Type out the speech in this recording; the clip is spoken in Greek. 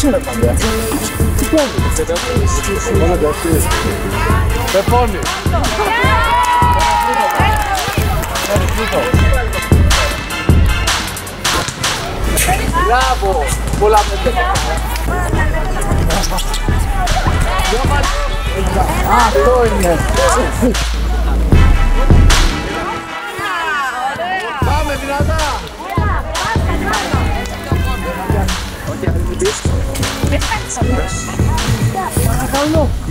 είναι πάντα. Τι κάνεις? Μόνο εντάξει. Πεπώνει. Μπράβο! Πολλά παιδιά. Αυτό είναι. Πάμε δυνατά. Όχι, αν μην πεις. Παρακαλώ.